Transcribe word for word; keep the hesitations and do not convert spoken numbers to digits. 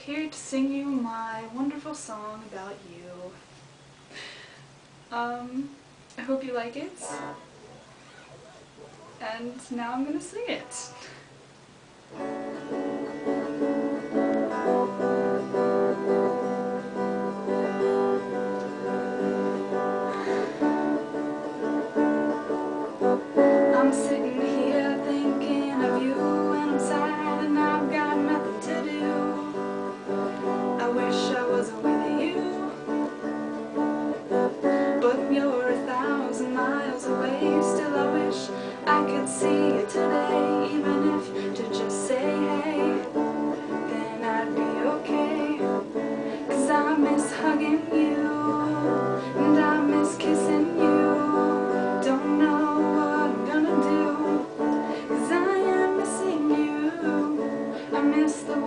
here to sing you my wonderful song about you. Um, I hope you like it. And now I'm gonna sing it. I'm sitting here thinking of you and I'm sad and I've got nothing to do. I wish I was with you, but you're a thousand miles away. Still I wish I could see you today, even if to just say hey, then I'd be okay. 'Cause I miss hugging you and I miss kissing you. Don't know what I'm gonna do, 'cause I am missing you. I miss the